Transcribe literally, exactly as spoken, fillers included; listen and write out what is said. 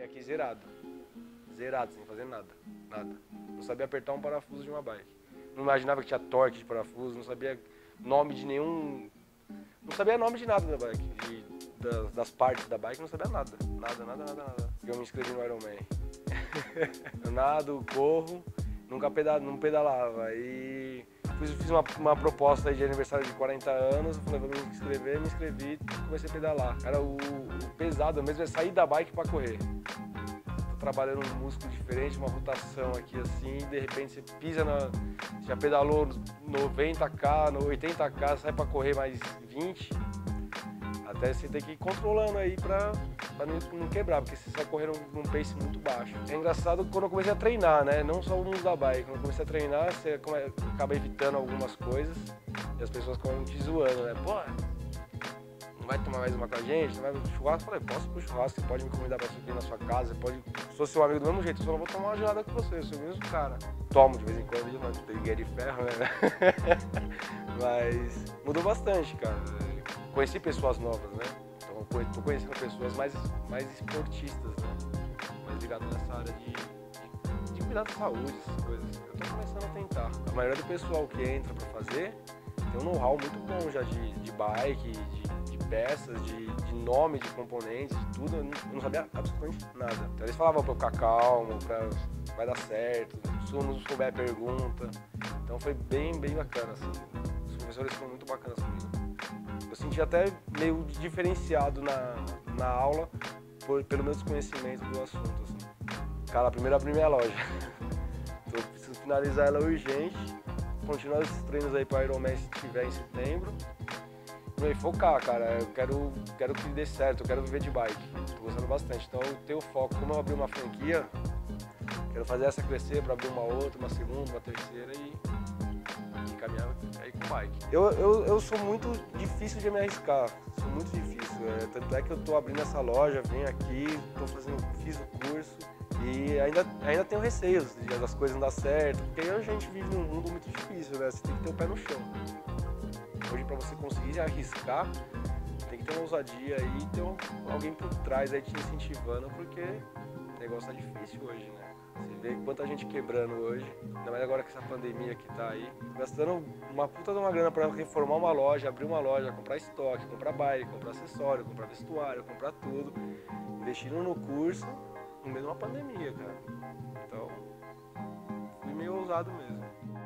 aqui zerado. Zerado, sem fazer nada. Nada. Não sabia apertar um parafuso de uma bike. Não imaginava que tinha torque de parafuso, não sabia nome de nenhum... Não sabia nome de nada da bike. De, das, das partes da bike, não sabia nada. Nada, nada, nada, nada. Eu me inscrevi no Ironman. Eu nado, corro, nunca pedal, não pedalava. E fiz, fiz uma, uma proposta aí de aniversário de quarenta anos, eu falei, vou me inscrever, me inscrevi e comecei a pedalar. Cara, o, o pesado mesmo é sair da bike pra correr. Tô trabalhando um músculo diferente, uma rotação aqui assim, e de repente você pisa na... Já pedalou noventa quilos, oitenta quilos, sai pra correr mais vinte. Até você tem que ir controlando aí pra, pra não, não quebrar, porque você sai correndo num pace muito baixo. É engraçado quando eu comecei a treinar, né? Não só o mundo da bike. Quando eu comecei a treinar, você come, acaba evitando algumas coisas e as pessoas ficam te zoando, né? Pô, não vai tomar mais uma com a gente? Não vai pro churrasco? Eu falei, posso ir pro churrasco, você pode me convidar pra subir na sua casa, você pode... Sou seu amigo do mesmo jeito, eu só não vou tomar uma gelada com você, eu sou o mesmo cara. Tomo de vez em quando, mas tem de ferro, né? Mas mudou bastante, cara. Conheci pessoas novas, né? Então, tô conhecendo pessoas mais, mais esportistas, né? Mais ligadas nessa área de, de, de cuidar da saúde, essas coisas. Eu tô começando a tentar. A maioria do pessoal que entra pra fazer tem um know-how muito bom já de, de bike, de, de peças, de, de nome de componentes, de tudo. Eu não, eu não sabia absolutamente nada. Então eles falavam pra eu ficar calmo, pra vai dar certo, se eu não souber pergunta. Então foi bem, bem bacana, assim. Os professores foram muito bacanas comigo. Eu senti até meio diferenciado na, na aula por, pelo meu desconhecimento do assunto. Assim. Cara, primeiro abri minha loja. Então, eu preciso finalizar ela urgente, continuar esses treinos aí para Ironman se tiver em setembro. E focar, cara. Eu quero, quero que dê certo, eu quero viver de bike. Tô gostando bastante. Então eu tenho foco, como eu abri uma franquia, quero fazer essa crescer para abrir uma outra, uma segunda, uma terceira e... caminhar aí com bike. Eu, eu, eu sou muito difícil de me arriscar, sou muito difícil. É, tanto é que eu tô abrindo essa loja, venho aqui, tô fazendo, fiz o curso e ainda, ainda tenho receios de das coisas não dar certo, porque aí a gente vive num mundo muito difícil, né? Você tem que ter o pé no chão. Hoje, para você conseguir arriscar, tem que ter uma ousadia aí e ter um, alguém por trás aí te incentivando, porque o negócio tá difícil hoje, né? Você vê quanta gente quebrando hoje, ainda mais agora que essa pandemia que tá aí, gastando uma puta de uma grana para reformar uma loja, abrir uma loja, comprar estoque, comprar bike, comprar acessório, comprar vestuário, comprar tudo, investindo no curso, no meio de uma pandemia, cara. Então, fui meio ousado mesmo.